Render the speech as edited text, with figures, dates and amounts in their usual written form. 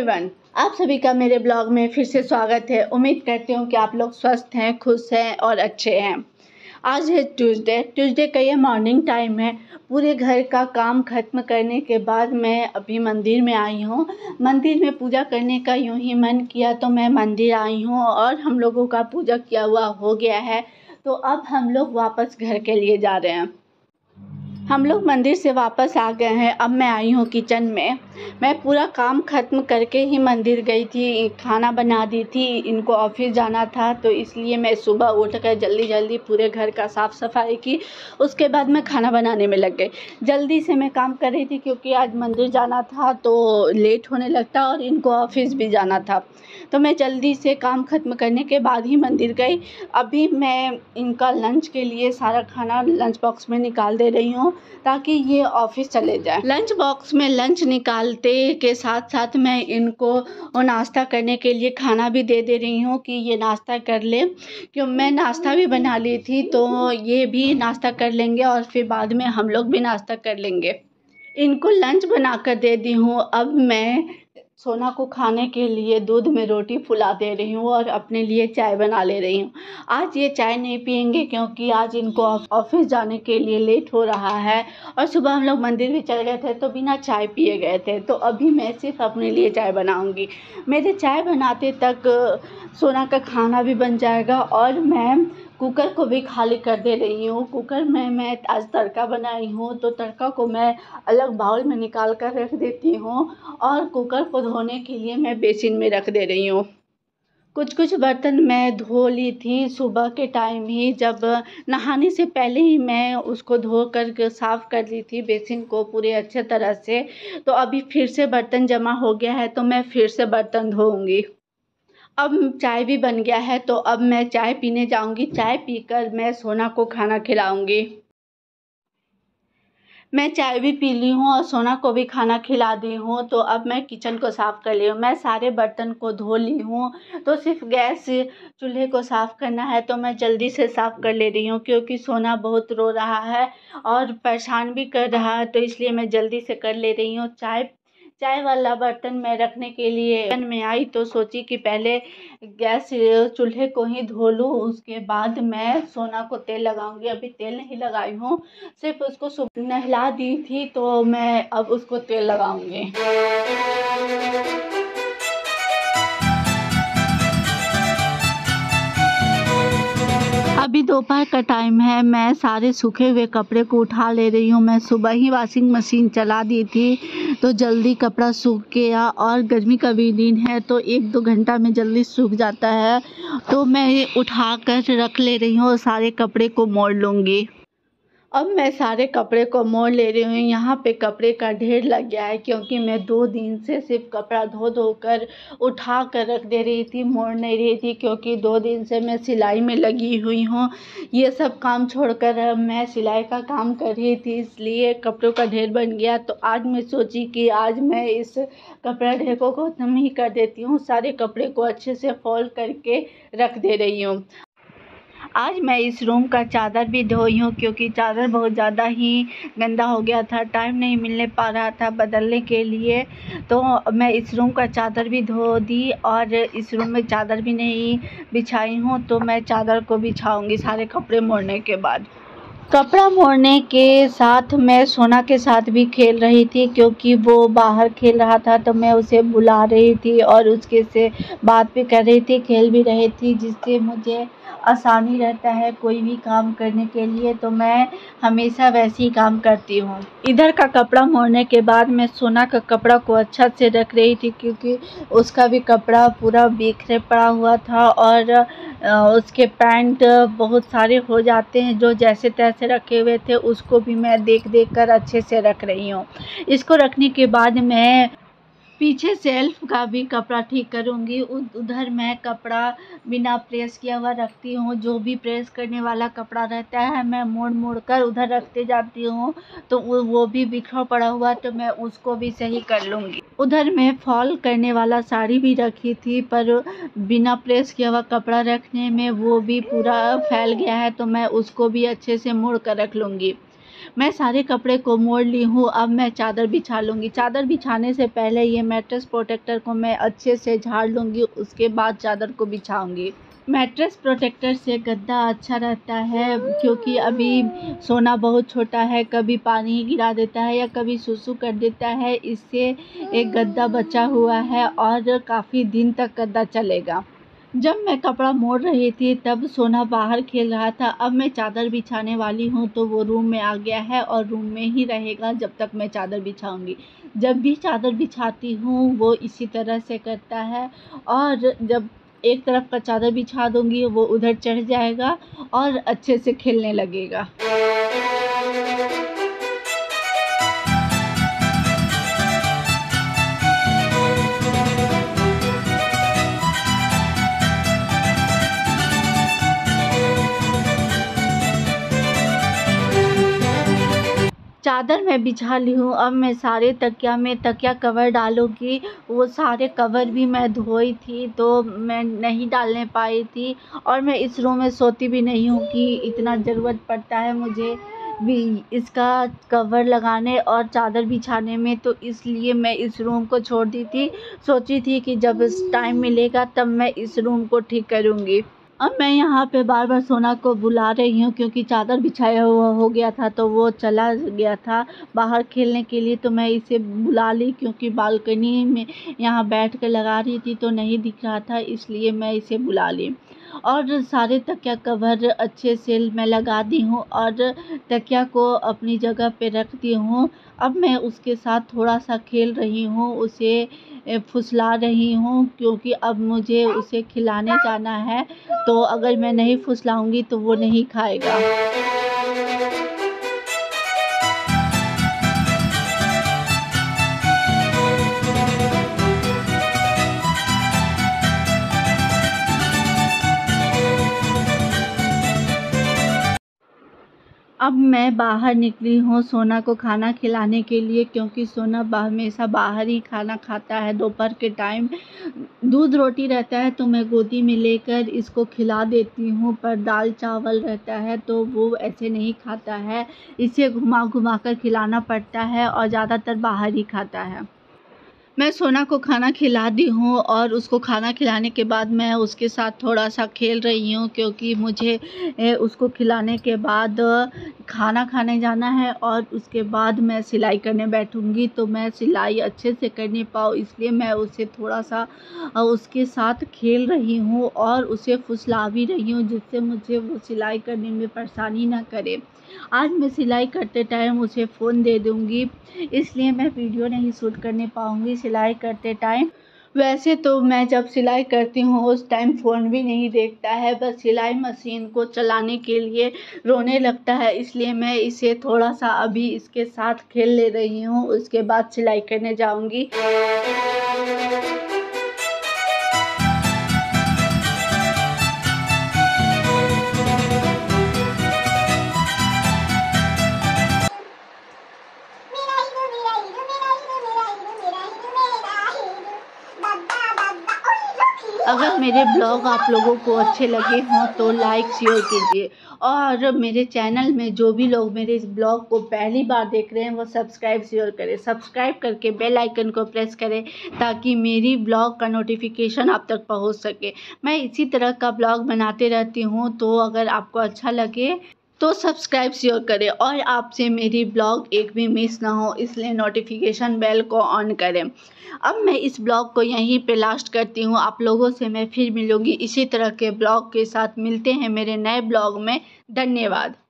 Everyone, आप सभी का मेरे ब्लॉग में फिर से स्वागत है। उम्मीद करती हूँ कि आप लोग स्वस्थ हैं, खुश हैं और अच्छे हैं। आज है ट्यूसडे का ये मॉर्निंग टाइम है। पूरे घर का काम खत्म करने के बाद मैं अभी मंदिर में आई हूँ। मंदिर में पूजा करने का यूँ ही मन किया तो मैं मंदिर आई हूँ और हम लोगों का पूजा किया हुआ हो गया है। तो अब हम लोग वापस घर के लिए जा रहे हैं। हम लोग मंदिर से वापस आ गए हैं। अब मैं आई हूँ किचन में। मैं पूरा काम ख़त्म करके ही मंदिर गई थी, खाना बना दी थी। इनको ऑफिस जाना था तो इसलिए मैं सुबह उठ कर जल्दी पूरे घर का साफ़ सफाई की। उसके बाद मैं खाना बनाने में लग गई। जल्दी से मैं काम कर रही थी क्योंकि आज मंदिर जाना था तो लेट होने लगता और इनको ऑफिस भी जाना था। तो मैं जल्दी से काम ख़त्म करने के बाद ही मंदिर गई। अभी मैं इनका लंच के लिए सारा खाना लंच बॉक्स में निकाल दे रही हूँ ताकि ये ऑफिस चले जाए। लंच बॉक्स में लंच निकालते के साथ साथ मैं इनको नाश्ता करने के लिए खाना भी दे रही हूँ कि ये नाश्ता कर ले। क्यों मैं नाश्ता भी बना ली थी तो ये भी नाश्ता कर लेंगे और फिर बाद में हम लोग भी नाश्ता कर लेंगे। इनको लंच बना कर दे दी हूँ। अब मैं सोना को खाने के लिए दूध में रोटी फुला दे रही हूँ और अपने लिए चाय बना ले रही हूँ। आज ये चाय नहीं पियेंगे क्योंकि आज इनको ऑफिस जाने के लिए लेट हो रहा है और सुबह हम लोग मंदिर भी चल गए थे तो बिना चाय पिए गए थे। तो अभी मैं सिर्फ अपने लिए चाय बनाऊँगी। मेरे चाय बनाते तक सोना का खाना भी बन जाएगा और मैं कुकर को भी खाली कर दे रही हूँ। कुकर में मैं आज तड़का बनाई हूँ तो तड़का को मैं अलग बाउल में निकाल कर रख देती हूँ और कुकर को धोने के लिए मैं बेसिन में रख दे रही हूँ। कुछ बर्तन मैं धो ली थी सुबह के टाइम ही, जब नहाने से पहले ही मैं उसको धो कर साफ़ कर ली थी बेसिन को पूरे अच्छे तरह से। तो अभी फिर से बर्तन जमा हो गया है तो मैं फिर से बर्तन धोऊँगी। अब चाय भी बन गया है तो अब मैं चाय पीने जाऊंगी। चाय पीकर मैं सोना को खाना खिलाऊंगी। मैं चाय भी पी ली हूँ और सोना को भी खाना खिला दी हूँ। तो अब मैं किचन को साफ़ कर ली हूँ। मैं सारे बर्तन को धो ली हूँ तो सिर्फ गैस चूल्हे को साफ़ करना है तो मैं जल्दी से साफ़ कर ले रही हूँ क्योंकि सोना बहुत रो रहा है और परेशान भी कर रहा है तो इसलिए मैं जल्दी से कर ले रही हूँ। चाय वाला बर्तन मैं रखने के लिए किचन में आई तो सोची कि पहले गैस चूल्हे को ही धो लूँ, उसके बाद मैं सोना को तेल लगाऊंगी। अभी तेल नहीं लगाई हूँ, सिर्फ उसको नहला दी थी तो मैं अब उसको तेल लगाऊंगी। अभी दोपहर का टाइम है। मैं सारे सूखे हुए कपड़े को उठा ले रही हूँ। मैं सुबह ही वॉशिंग मशीन चला दी थी तो जल्दी कपड़ा सूख गया और गर्मी का भी दिन है तो 1-2 घंटा में जल्दी सूख जाता है। तो मैं ये उठा कर रख ले रही हूँ और सारे कपड़े को मोड़ लूँगी। अब मैं सारे कपड़े को मोड़ ले रही हूँ। यहाँ पे कपड़े का ढेर लग गया है क्योंकि मैं 2 दिन से सिर्फ कपड़ा धो कर उठा कर रख दे रही थी, मोड़ नहीं रही थी क्योंकि 2 दिन से मैं सिलाई में लगी हुई हूँ। ये सब काम छोड़कर मैं सिलाई का काम कर रही थी इसलिए कपड़ों का ढेर बन गया। तो आज मैं सोची कि आज मैं इस कपड़ा ढेर को ख़त्म ही कर देती हूँ। सारे कपड़े को अच्छे से फोल्ड करके रख दे रही हूँ। आज मैं इस रूम का चादर भी धोई हूँ क्योंकि चादर बहुत ज़्यादा ही गंदा हो गया था। टाइम नहीं मिलने पा रहा था बदलने के लिए तो मैं इस रूम का चादर भी धो दी और इस रूम में चादर भी नहीं बिछाई हूँ तो मैं चादर को बिछाऊँगी सारे कपड़े मोड़ने के बाद। कपड़ा मोड़ने के साथ मैं सोना के साथ भी खेल रही थी क्योंकि वो बाहर खेल रहा था तो मैं उसे बुला रही थी और उसके से बात भी कर रही थी, खेल भी रही थी, जिससे मुझे आसानी रहता है कोई भी काम करने के लिए। तो मैं हमेशा वैसे ही काम करती हूँ। इधर का कपड़ा मोड़ने के बाद मैं सोना का कपड़ा को अच्छा से रख रही थी क्योंकि उसका भी कपड़ा पूरा बिखरे पड़ा हुआ था और उसके पैंट बहुत सारे हो जाते हैं जो जैसे तैसे रखे हुए थे उसको भी मैं देख कर अच्छे से रख रही हूँ। इसको रखने के बाद मैं पीछे सेल्फ का भी कपड़ा ठीक करूँगी। उधर मैं कपड़ा बिना प्रेस किया हुआ रखती हूँ। जो भी प्रेस करने वाला कपड़ा रहता है मैं मोड़ कर उधर रखते जाती हूँ तो वो भी बिखरा पड़ा हुआ तो मैं उसको भी सही कर लूँगी। उधर मैं फॉल करने वाला साड़ी भी रखी थी पर बिना प्रेस किया हुआ कपड़ा रखने में वो भी पूरा फैल गया है तो मैं उसको भी अच्छे से मोड़ कर रख लूँगी। मैं सारे कपड़े को मोड़ ली हूँ। अब मैं चादर बिछा लूँगी। चादर बिछाने से पहले ये मैट्रेस प्रोटेक्टर को मैं अच्छे से झाड़ लूँगी, उसके बाद चादर को बिछाऊँगी। मैट्रेस प्रोटेक्टर से गद्दा अच्छा रहता है, क्योंकि अभी सोना बहुत छोटा है, कभी पानी गिरा देता है या कभी सुसु कर देता है। इससे एक गद्दा बचा हुआ है और काफ़ी दिन तक गद्दा चलेगा। जब मैं कपड़ा मोड़ रही थी तब सोना बाहर खेल रहा था। अब मैं चादर बिछाने वाली हूँ तो वो रूम में आ गया है और रूम में ही रहेगा जब तक मैं चादर बिछाऊंगी। जब भी चादर बिछाती हूँ वो इसी तरह से करता है, और जब एक तरफ का चादर बिछा दूंगी वो उधर चढ़ जाएगा और अच्छे से खेलने लगेगा। चादर मैं बिछा ली हूँ। अब मैं सारे तकिया में तकिया कवर डालूँगी। वो सारे कवर भी मैं धोई थी तो मैं नहीं डालने पाई थी, और मैं इस रूम में सोती भी नहीं हूँ कि इतना ज़रूरत पड़ता है मुझे भी इसका कवर लगाने और चादर बिछाने में, तो इसलिए मैं इस रूम को छोड़ दी थी। सोची थी कि जब टाइम मिलेगा तब मैं इस रूम को ठीक करूँगी। अब मैं यहाँ पे बार बार सोना को बुला रही हूँ, क्योंकि चादर बिछाया हुआ हो गया था तो वो चला गया था बाहर खेलने के लिए। तो मैं इसे बुला ली, क्योंकि बालकनी में यहाँ बैठ कर लगा रही थी तो नहीं दिख रहा था, इसलिए मैं इसे बुला ली। और सारे तकिया कवर अच्छे से मैं लगा दी हूँ और तकिया को अपनी जगह पे रख दी हूँ। अब मैं उसके साथ थोड़ा सा खेल रही हूँ, उसे फुसला रही हूँ, क्योंकि अब मुझे उसे खिलाने जाना है। तो अगर मैं नहीं फुसलाऊंगी तो वो नहीं खाएगा। अब मैं बाहर निकली हूँ सोना को खाना खिलाने के लिए, क्योंकि सोना हमेशा बाहर ही खाना खाता है। दोपहर के टाइम दूध रोटी रहता है तो मैं गोदी में लेकर इसको खिला देती हूँ, पर दाल चावल रहता है तो वो ऐसे नहीं खाता है। इसे घुमा घुमा कर खिलाना पड़ता है और ज़्यादातर बाहर ही खाता है। मैं सोना को खाना खिला दी हूँ और उसको खाना खिलाने के बाद मैं उसके साथ थोड़ा सा खेल रही हूँ, क्योंकि मुझे उसको खिलाने के बाद खाना खाने जाना है और उसके बाद मैं सिलाई करने बैठूँगी। तो मैं सिलाई अच्छे से कर नहीं पाऊँ, इसलिए मैं उसे थोड़ा सा उसके साथ खेल रही हूँ और उसे फुसला भी रही हूँ, जिससे मुझे वो सिलाई करने में परेशानी ना करे। आज मैं सिलाई करते टाइम उसे फ़ोन दे दूँगी, इसलिए मैं वीडियो नहीं शूट करने पाऊँगी सिलाई करते टाइम। वैसे तो मैं जब सिलाई करती हूँ उस टाइम फ़ोन भी नहीं देखता है, बस सिलाई मशीन को चलाने के लिए रोने लगता है, इसलिए मैं इसे थोड़ा सा अभी इसके साथ खेल ले रही हूँ, उसके बाद सिलाई करने जाऊँगी। अगर मेरे ब्लॉग आप लोगों को अच्छे लगे हों तो लाइक शेयर कीजिए, और मेरे चैनल में जो भी लोग मेरे इस ब्लॉग को पहली बार देख रहे हैं वो सब्सक्राइब शेयर करें। सब्सक्राइब करके बेल आइकन को प्रेस करें ताकि मेरी ब्लॉग का नोटिफिकेशन आप तक पहुंच सके। मैं इसी तरह का ब्लॉग बनाते रहती हूं, तो अगर आपको अच्छा लगे तो सब्सक्राइब शेयर करें, और आपसे मेरी ब्लॉग एक भी मिस ना हो, इसलिए नोटिफिकेशन बेल को ऑन करें। अब मैं इस ब्लॉग को यहीं पे लास्ट करती हूँ। आप लोगों से मैं फिर मिलूँगी इसी तरह के ब्लॉग के साथ। मिलते हैं मेरे नए ब्लॉग में। धन्यवाद।